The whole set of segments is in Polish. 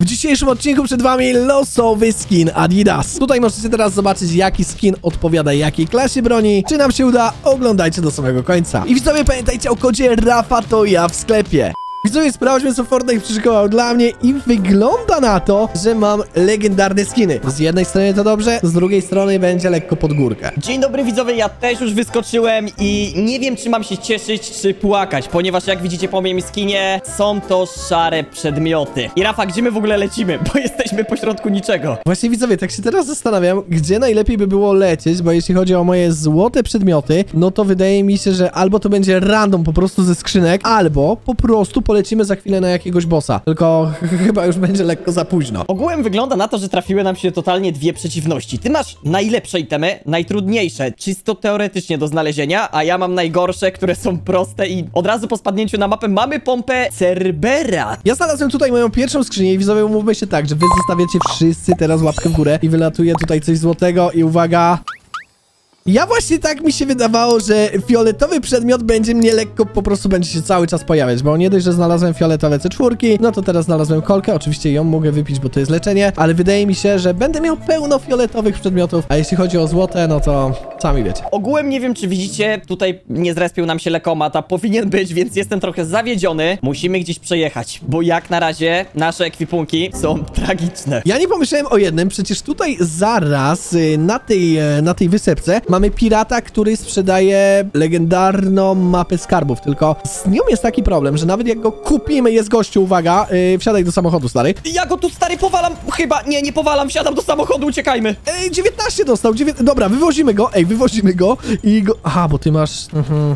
W dzisiejszym odcinku przed wami losowy skin Adidas. Tutaj możecie teraz zobaczyć, jaki skin odpowiada jakiej klasie broni. Czy nam się uda? Oglądajcie do samego końca. I widzowie, pamiętajcie o kodzie Rafa to ja w sklepie. Widzowie, sprawdźmy, co Fortnite przyszykował dla mnie i wygląda na to, że mam legendarne skiny. Z jednej strony to dobrze, z drugiej strony będzie lekko pod górkę. Dzień dobry widzowie, ja też już wyskoczyłem i nie wiem, czy mam się cieszyć, czy płakać, ponieważ jak widzicie po moim skinie, są to szare przedmioty. I Rafa, gdzie my w ogóle lecimy? Bo jesteśmy pośrodku niczego. Właśnie widzowie, tak się teraz zastanawiam, gdzie najlepiej by było lecieć, bo jeśli chodzi o moje złote przedmioty, no to wydaje mi się, że albo to będzie random po prostu ze skrzynek, albo po prostu polecimy za chwilę na jakiegoś bossa. Tylko chyba już będzie lekko za późno. Ogółem wygląda na to, że trafiły nam się totalnie dwie przeciwności. Ty masz najlepsze itemy, najtrudniejsze, czysto teoretycznie do znalezienia, a ja mam najgorsze, które są proste i od razu po spadnięciu na mapę mamy pompę Cerbera. Ja znalazłem tutaj moją pierwszą skrzynię i widzowie, umówmy się tak, że wy zostawiacie wszyscy teraz łapkę w górę i wylatuje tutaj coś złotego i uwaga... Ja właśnie tak mi się wydawało, że fioletowy przedmiot będzie mnie lekko, po prostu będzie się cały czas pojawiać, bo nie dość, że znalazłem fioletowe C4, no to teraz znalazłem kolkę, oczywiście ją mogę wypić, bo to jest leczenie, ale wydaje mi się, że będę miał pełno fioletowych przedmiotów, a jeśli chodzi o złote, no to sami wiecie. Ogółem nie wiem, czy widzicie, tutaj nie zrespił nam się lekomat, a powinien być, więc jestem trochę zawiedziony. Musimy gdzieś przejechać, bo jak na razie nasze ekwipunki są tragiczne. Ja nie pomyślałem o jednym, przecież tutaj zaraz na tej wysepce mamy pirata, który sprzedaje legendarną mapę skarbów, tylko z nią jest taki problem, że nawet jak go kupimy, jest gościu, uwaga, wsiadaj do samochodu, stary. Ja go tu, stary, powalam, chyba, nie powalam, wsiadam do samochodu, uciekajmy. 19 dostał, dobra, wywozimy go, wywozimy go i go, aha, bo ty masz,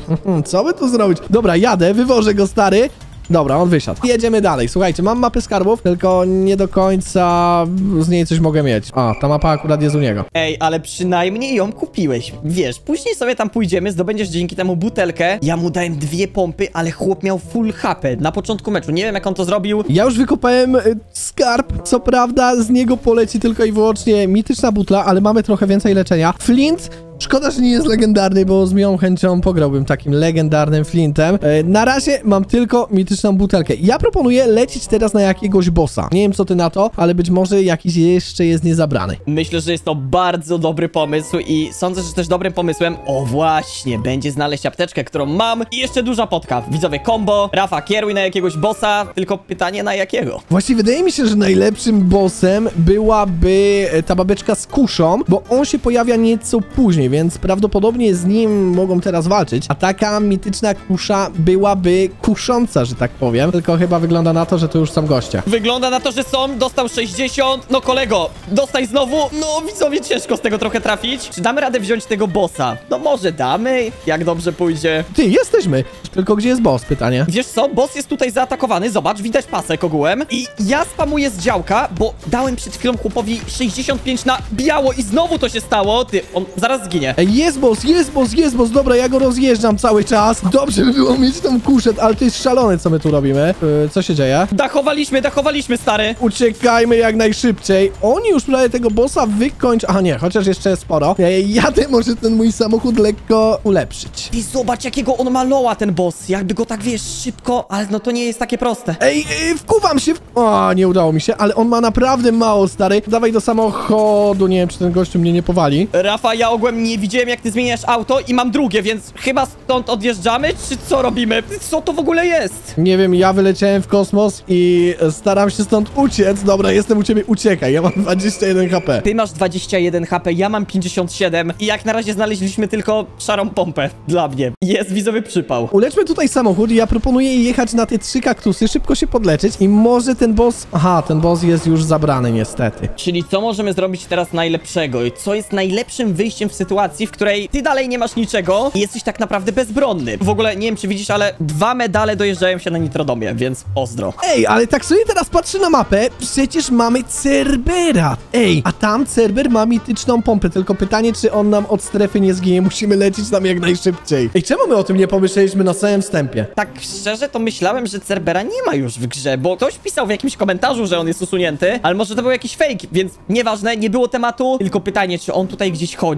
co by tu zrobić? Dobra, jadę, wywożę go, stary. Dobra, on wysiadł. Jedziemy dalej. Słuchajcie, mam mapę skarbów, tylko nie do końca z niej coś mogę mieć. A, ta mapa akurat jest u niego. Ej, ale przynajmniej ją kupiłeś. Wiesz, później sobie tam pójdziemy, zdobędziesz dzięki temu butelkę. Ja mu dałem 2 pompy, ale chłop miał full HP na początku meczu. Nie wiem, jak on to zrobił. Ja już wykopałem skarb. Co prawda, z niego poleci tylko i wyłącznie mityczna butla, ale mamy trochę więcej leczenia. Flint. Szkoda, że nie jest legendarny, bo z miłą chęcią pograłbym takim legendarnym flintem. Na razie mam tylko mityczną butelkę. Ja proponuję lecieć teraz na jakiegoś bossa. Nie wiem, co ty na to, ale być może jakiś jeszcze jest niezabrany. Myślę, że jest to bardzo dobry pomysł i sądzę, że też dobrym pomysłem, o właśnie, będzie znaleźć apteczkę, którą mam i jeszcze duża potka. Widzowie, combo, Rafa, kieruj na jakiegoś bossa, tylko pytanie na jakiego? Właśnie wydaje mi się, że najlepszym bossem byłaby ta babeczka z kuszą, bo on się pojawia nieco później, więc prawdopodobnie z nim mogą teraz walczyć, a taka mityczna kusza byłaby kusząca, że tak powiem, tylko chyba wygląda na to, że to już są goście. Wygląda na to, że są, dostał 60, no kolego, dostaj znowu, no widzowie, ciężko z tego trochę trafić. Czy damy radę wziąć tego bossa? No może damy, jak dobrze pójdzie. Ty, jesteśmy! Tylko gdzie jest boss? Pytanie. Wiesz co, boss jest tutaj zaatakowany, zobacz, widać pasek ogółem i ja spamuję z działka, bo dałem przed chwilą chłopowi 65 na biało i znowu to się stało, ty, on zaraz zginie. Ej, jest boss, dobra, ja go rozjeżdżam cały czas. Dobrze by było mieć tą kuszę, ale to jest szalone, co my tu robimy. Co się dzieje? Dachowaliśmy, stary. Uciekajmy jak najszybciej. Oni już prawie tego bossa wykończą. Aha, nie, chociaż jeszcze jest sporo. Jadę może ten mój samochód lekko ulepszyć. Ty zobacz, jakiego on ma loa, ten boss. Jakby go tak, wiesz, szybko, ale no to nie jest takie proste. Ej, wkuwam się. O, nie udało mi się, ale on ma naprawdę mało, stary. Dawaj do samochodu. Nie wiem, czy ten gościu mnie nie powali. Rafa, ja ogółem nie widziałem, jak ty zmieniasz auto i mam drugie, więc chyba stąd odjeżdżamy, czy co robimy? Co to w ogóle jest? Nie wiem, ja wyleciałem w kosmos i staram się stąd uciec. Dobra, jestem u ciebie, uciekaj. Ja mam 21 HP. Ty masz 21 HP, ja mam 57 i jak na razie znaleźliśmy tylko szarą pompę dla mnie. Jest widzowy przypał. Uleczmy tutaj samochód i ja proponuję jechać na te 3 kaktusy, szybko się podleczyć i może ten boss... Aha, ten boss jest już zabrany niestety. Czyli co możemy zrobić teraz najlepszego? I co jest najlepszym wyjściem w sytuacji, w której ty dalej nie masz niczego i jesteś tak naprawdę bezbronny? W ogóle nie wiem, czy widzisz, ale 2 medale dojeżdżają się na Nitrodomie, więc pozdro. Ej, ale tak sobie teraz patrzę na mapę, przecież mamy Cerbera. Ej, a tam Cerber ma mityczną pompę, tylko pytanie, czy on nam od strefy nie zginie. Musimy lecieć tam jak najszybciej. Ej, czemu my o tym nie pomyśleliśmy na samym wstępie? Tak szczerze to myślałem, że Cerbera nie ma już w grze, bo ktoś pisał w jakimś komentarzu, że on jest usunięty, ale może to był jakiś fake, więc nieważne, nie było tematu, tylko pytanie, czy on tutaj gdzieś chodzi, no skrzynka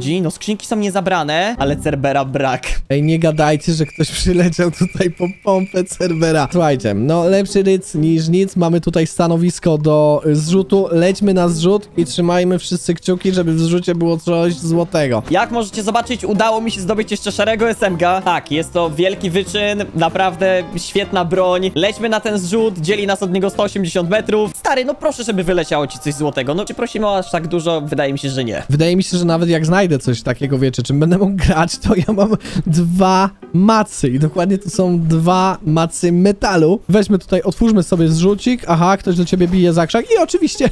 skrzynki są niezabrane, ale Cerbera brak. Ej, nie gadajcie, że ktoś przyleciał tutaj po pompę Cerbera. Słuchajcie, no lepszy ryc niż nic. Mamy tutaj stanowisko do zrzutu. Lećmy na zrzut i trzymajmy wszyscy kciuki, żeby w zrzucie było coś złotego. Jak możecie zobaczyć, udało mi się zdobyć jeszcze szarego SMG. Tak, jest to wielki wyczyn, naprawdę świetna broń. Lećmy na ten zrzut, dzieli nas od niego 180 metrów. Stary, no proszę, żeby wyleciało ci coś złotego. No czy prosimy o aż tak dużo? Wydaje mi się, że nie. Wydaje mi się, że nawet jak znajdę coś takiego, wiecie, czym będę mógł grać, to ja mam 2 macy i dokładnie to są 2 macy metalu. Weźmy tutaj, otwórzmy sobie zrzucik. Aha, ktoś do ciebie bije za krzak i oczywiście,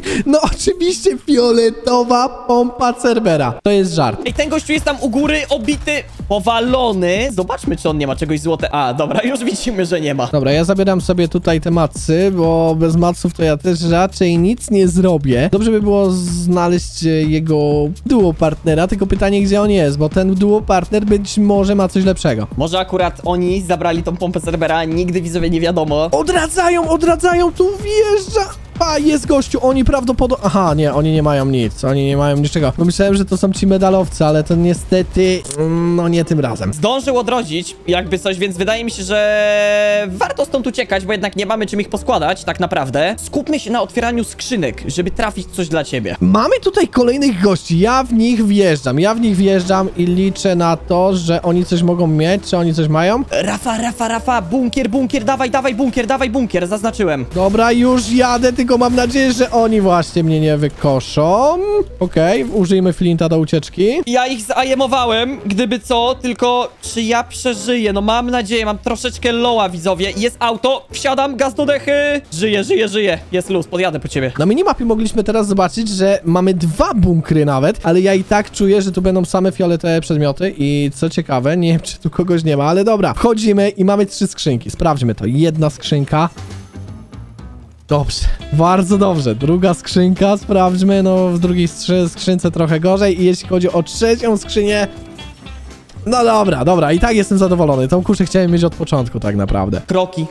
oczywiście fioletowa pompa Cerbera. To jest żart. Ej, ten gościu jest tam u góry, obity, powalony. Zobaczmy, czy on nie ma czegoś złotego. A, dobra, już widzimy, że nie ma. Dobra, ja zabieram sobie tutaj te macy, bo bez maców to ja też raczej nic nie zrobię. Dobrze by było znaleźć jego duo partnera, tylko pytanie, gdzie on jest, bo ten duo partner być może ma coś lepszego. Może akurat oni zabrali tą pompę Cerbera, nigdy widzowie nie wiadomo. Odradzają, tu wjeżdża! A, jest gościu, oni prawdopodobnie... Aha, nie, oni nie mają nic, oni nie mają niczego. Bo myślałem, że to są ci medalowcy, ale to niestety, no nie tym razem. Zdążył odrodzić jakby coś, więc wydaje mi się, że warto stąd uciekać, bo jednak nie mamy czym ich poskładać, tak naprawdę. Skupmy się na otwieraniu skrzynek, żeby trafić coś dla ciebie. Mamy tutaj kolejnych gości, ja w nich wjeżdżam i liczę na to, że oni coś mogą mieć, czy oni coś mają. Rafa, bunkier, dawaj bunkier, zaznaczyłem. Dobra, już jadę, tylko mam nadzieję, że oni właśnie mnie nie wykoszą. Okej, użyjmy flinta do ucieczki. Ja ich zajemowałem, gdyby co, tylko czy ja przeżyję? No mam nadzieję, mam troszeczkę loa, widzowie. Jest auto, wsiadam, gaz do dechy. Żyję. Jest luz, podjadę po ciebie. Na minimapie mogliśmy teraz zobaczyć, że mamy 2 bunkry nawet, ale ja i tak czuję, że tu będą same fioletowe przedmioty i co ciekawe, nie wiem, czy tu kogoś nie ma, ale dobra. Wchodzimy i mamy 3 skrzynki. Sprawdźmy to. Jedna skrzynka. Dobrze, bardzo dobrze. Druga skrzynka, sprawdźmy, no w drugiej skrzynce trochę gorzej i jeśli chodzi o trzecią skrzynię... No dobra, i tak jestem zadowolony. Tą kuszę chciałem mieć od początku tak naprawdę. Kroki.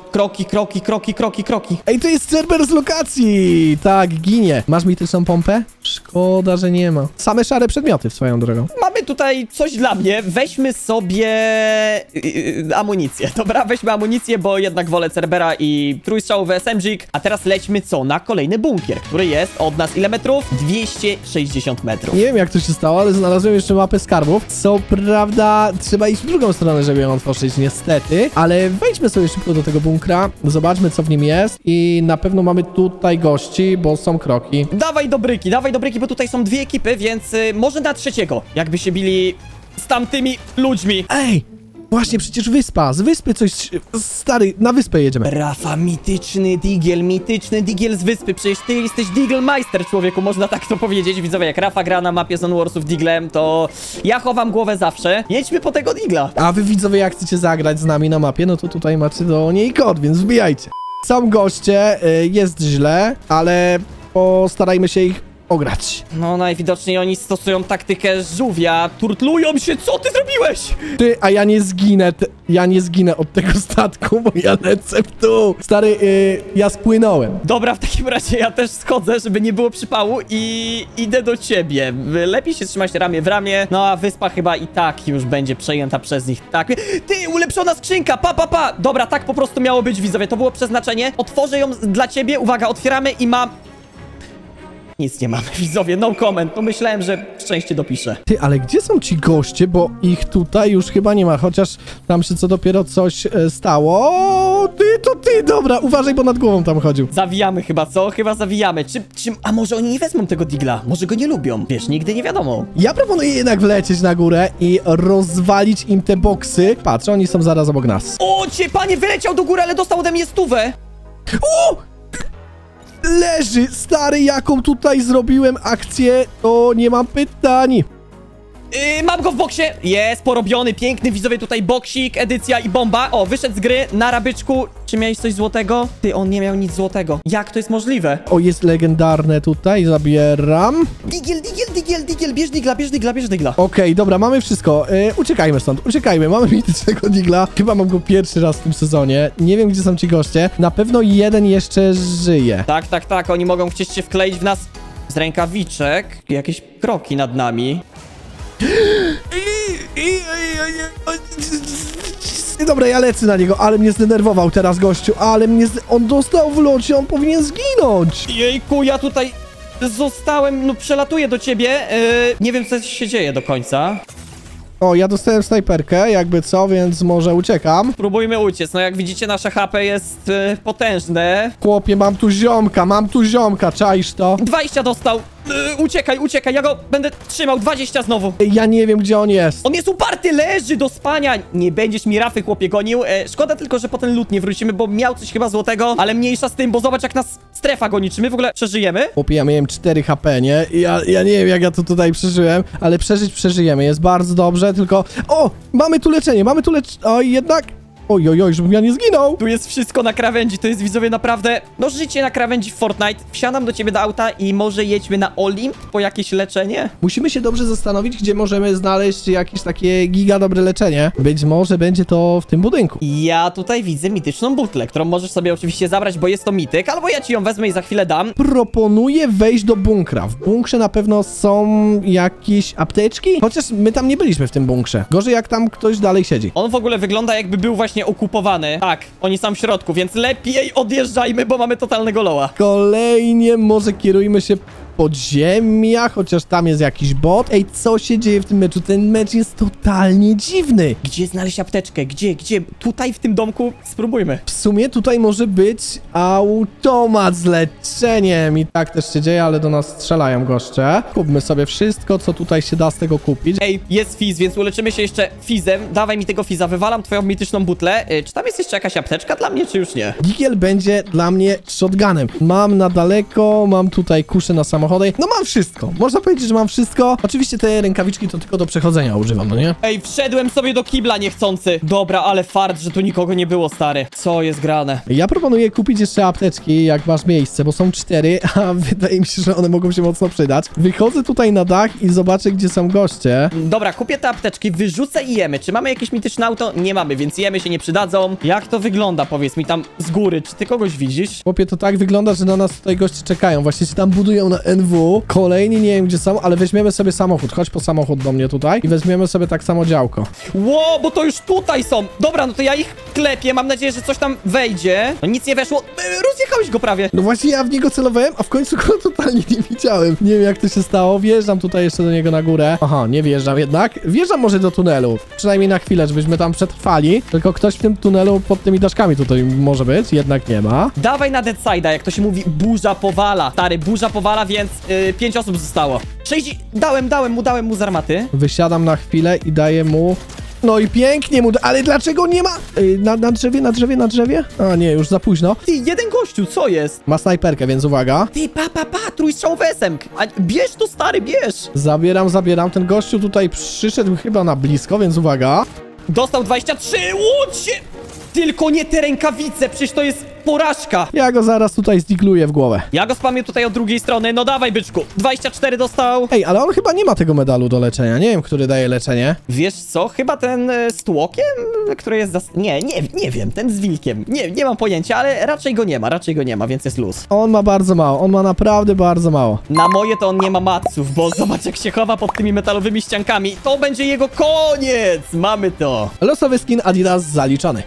Ej, to jest Cerber z lokacji! Tak, ginie. Masz mityczną pompę? Szkoda, że nie ma. Same szare przedmioty w swoją drogą. Mamy tutaj coś dla mnie. Weźmy sobie amunicję. Dobra, weźmy amunicję, bo jednak wolę Cerbera i trójstrzałowy SMG. A teraz lećmy co? Na kolejny bunkier, który jest od nas ile metrów? 260 metrów. Nie wiem, jak to się stało, ale znalazłem jeszcze mapę skarbów. Co prawda trzeba iść w drugą stronę, żeby ją otworzyć, niestety. Ale wejdźmy sobie szybko do tego bunkra, zobaczmy, co w nim jest i na pewno mamy tutaj gości, bo są kroki. Dawaj do bryki, bo tutaj są 2 ekipy, więc może na trzeciego, jakby się bili z tamtymi ludźmi. Ej! Właśnie, przecież wyspa. Z wyspy coś... Stary, na wyspę jedziemy. Rafa, mityczny digiel z wyspy. Przecież ty jesteś Digielmeister, człowieku, można tak to powiedzieć. Widzowie, jak Rafa gra na mapie Zone Warsów Diglem, to ja chowam głowę zawsze. Jedźmy po tego digla. A wy, widzowie, jak chcecie zagrać z nami na mapie, no to tutaj macie do niej kod, więc wbijajcie. Są goście, jest źle, ale postarajmy się ich ograć. No, najwidoczniej oni stosują taktykę żółwia. Turtlują się, co ty zrobiłeś? Ty, a ja nie zginę od tego statku, bo ja lecę w dół. Stary, ja spłynąłem. Dobra, w takim razie ja też schodzę, żeby nie było przypału i idę do ciebie. Lepiej się trzymać ramię w ramię. No, a wyspa chyba i tak już będzie przejęta przez nich. Tak. Ty, ulepszona skrzynka, pa. Dobra, tak po prostu miało być, widzowie. To było przeznaczenie. Otworzę ją dla ciebie. Uwaga, otwieramy i mam... Nic nie mamy, widzowie, no comment. No myślałem, że szczęście dopiszę. Ty, ale gdzie są ci goście, bo ich tutaj już chyba nie ma, chociaż tam się co dopiero coś stało. Ty, dobra, uważaj, bo nad głową tam chodził. Zawijamy chyba, co? Chyba zawijamy. A może oni nie wezmą tego digla? Może go nie lubią? Wiesz, nigdy nie wiadomo. Ja proponuję jednak wlecieć na górę i rozwalić im te boksy. Patrz, oni są zaraz obok nas. O, panie, wyleciał do góry, ale dostał ode mnie 100. O! Leży, stary, jaką tutaj zrobiłem akcję, to nie mam pytań. Mam go w boksie. Jest porobiony, piękny, widzowie, tutaj boksik, edycja i bomba. O, wyszedł z gry na rabyczku. Czy miałeś coś złotego? Ty, on nie miał nic złotego. Jak to jest możliwe? O, jest legendarne tutaj, zabieram. Digiel, bierz digla. Okej, dobra, mamy wszystko. Uciekajmy stąd, mamy mitycznego digla. Chyba mam go pierwszy raz w tym sezonie. Nie wiem, gdzie są ci goście. Na pewno jeden jeszcze żyje. Tak, oni mogą chcieć się wkleić w nas z rękawiczek. Jakieś kroki nad nami. Dobra, ja lecę na niego, ale mnie zdenerwował teraz gościu, ale mnie on dostał w locie, on powinien zginąć. Jejku, ja tutaj zostałem, no przelatuję do ciebie. Nie wiem, co się dzieje do końca. O, ja dostałem snajperkę, jakby co, więc może uciekam. Próbujmy uciec. No jak widzicie, nasze HP jest potężne. Chłopie, mam tu ziomka, czaisz to? 20 dostał. Uciekaj, ja go będę trzymał. 20 znowu. Ja nie wiem, gdzie on jest. On jest uparty, leży do spania. Nie będziesz mi rafy, chłopie, gonił. Szkoda tylko, że po ten loot nie wrócimy, bo miał coś chyba złotego, ale mniejsza z tym, bo zobacz, jak nas strefa goni. Czy my w ogóle przeżyjemy? Chłopie, ja miałem 4 HP, nie? Ja nie wiem, jak ja to tutaj przeżyłem, ale przeżyjemy. Jest bardzo dobrze, tylko... O! Mamy tu leczenie. Oj, jednak... Oj, żebym ja nie zginął. Tu jest wszystko na krawędzi, to jest, widzowie, naprawdę, no, życie na krawędzi w Fortnite. Wsiadam do ciebie do auta i może jedźmy na Olimp po jakieś leczenie? Musimy się dobrze zastanowić, gdzie możemy znaleźć jakieś takie giga dobre leczenie. Być może będzie to w tym budynku. Ja tutaj widzę mityczną butlę, którą możesz sobie oczywiście zabrać, bo jest to mityk, albo ja ci ją wezmę i za chwilę dam. Proponuję wejść do bunkra. W bunkrze na pewno są jakieś apteczki, chociaż my tam nie byliśmy w tym bunkrze. Gorzej, jak tam ktoś dalej siedzi. On w ogóle wygląda, jakby był właśnie okupowany. Tak, oni są w środku, więc lepiej odjeżdżajmy, bo mamy totalnego loła. Kolejnie może kierujmy się podziemia, chociaż tam jest jakiś bot. Ej, co się dzieje w tym meczu? Ten mecz jest totalnie dziwny. Gdzie znaleźć apteczkę? Gdzie? Tutaj w tym domku? Spróbujmy. W sumie tutaj może być automat z leczeniem i tak też się dzieje, ale do nas strzelają goście. Kupmy sobie wszystko, co tutaj się da z tego kupić. Ej, jest Fizz, więc uleczymy się jeszcze Fizzem. Dawaj mi tego Fizza, wywalam twoją mityczną butlę. Czy tam jest jeszcze jakaś apteczka dla mnie, czy już nie? Digiel będzie dla mnie shotgunem. Mam na daleko, mam tutaj kuszę na samochody. No mam wszystko. Można powiedzieć, że mam wszystko. Oczywiście te rękawiczki to tylko do przechodzenia używam, no nie? Ej, wszedłem sobie do kibla niechcący. Dobra, ale fart, że tu nikogo nie było, stary. Co jest grane? Ja proponuję kupić jeszcze apteczki, jak masz miejsce, bo są 4, a wydaje mi się, że one mogą się mocno przydać. Wychodzę tutaj na dach i zobaczę, gdzie są goście. Dobra, kupię te apteczki, wyrzucę i jemy. Czy mamy jakieś mityczne auto? Nie mamy, więc jemy się nie przydadzą. Jak to wygląda, powiedz mi tam z góry? Czy ty kogoś widzisz? Chłopie, to tak wygląda, że na nas tutaj goście czekają. Właśnie się tam budują na NW. Kolejni nie wiem, gdzie są, ale weźmiemy sobie samochód. Chodź po samochód do mnie tutaj i weźmiemy sobie tak samo działko. Ło, bo to już tutaj są. Dobra, no to ja ich klepię. Mam nadzieję, że coś tam wejdzie. No nic nie weszło. Rozjechałeś go prawie. No właśnie ja w niego celowałem, a w końcu go totalnie nie widziałem. Nie wiem, jak to się stało. Wjeżdżam tutaj jeszcze do niego na górę. Aha, nie wjeżdżam jednak. Wjeżdżam może do tunelu. Przynajmniej na chwilę, żebyśmy tam przetrwali. Tylko ktoś w tym tunelu pod tymi daszkami tutaj może być. Jednak nie ma. Dawaj na Deadside'a, jak to się mówi, burza powala. Stary, burza powala, więc 5 osób zostało. 6... Dałem mu z armaty. Wysiadam na chwilę i daję mu... No i pięknie mu... Ale dlaczego nie ma... Na drzewie? A nie, już za późno. Ty, jeden gościu, co jest? Ma snajperkę, więc uwaga. Ty, trójstrzałowy SMG. A bierz to, stary, bierz. Zabieram. Ten gościu tutaj przyszedł chyba na blisko, więc uwaga. Dostał 23, łódź się! Tylko nie te rękawice, przecież to jest porażka. Ja go zaraz tutaj zdigluję w głowę. Ja go spamię tutaj od drugiej strony, no dawaj, byczku. 24 dostał. Ej, ale on chyba nie ma tego medalu do leczenia. Nie wiem, który daje leczenie. Wiesz co, chyba ten z tłokiem, który jest nie wiem, ten z wilkiem. Nie mam pojęcia, ale raczej go nie ma, więc jest luz. On ma bardzo mało, on ma naprawdę bardzo mało. Na moje to on nie ma maców, bo zobacz, jak się chowa pod tymi metalowymi ściankami. To będzie jego koniec. Mamy to. Losowy skin Adidas zaliczony.